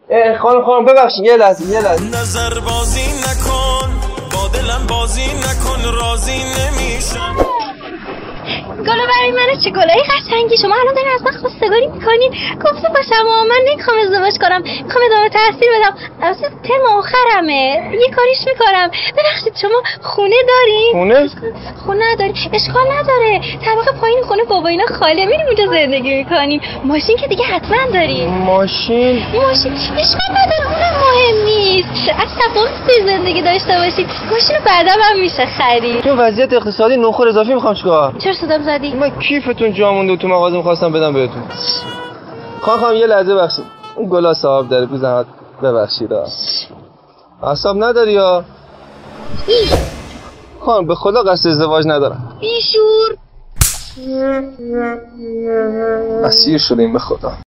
خانم ببخشید یه لحظه نظر بازی نکن با دلم بازی نکن راضی نمیشم. گلو برای من چه گلای قشنگی، شما الان دارین از من خواستگاری میکنین. گفته باشم من نمیخوام ازدواج کنم، میخوام ادامه تحصیل بدم. اصلا ترم آخرمه، یه کاریش میکنم. ببخشید شما خونه دارین؟ خونه ندارین؟ اشکال نداره، طبقه پایین خونه بابا اینا خاله، میریم اونجا زندگی میکنیم. ماشین که دیگه حتما دارین. ماشین اشکال نداره، اونم مهم نیست. از تفاوت زندگی داشته باشید. ماشین رو بعدا هم میشه خرید. تو وضعیت اقتصادی نخور اضافی میخوام چیکار؟ چرا صدام زدی؟ من کیفتون جا مونده تو مغازه می‌خواستم بدم بهتون. خانم یه لحظه ببخشید. اون گلا صاحب داره بی زحمت ببخشید. اعصاب نداری یا؟ خانم به خدا قصد ازدواج ندارم. بیشور. اسیر شدیم به خدا.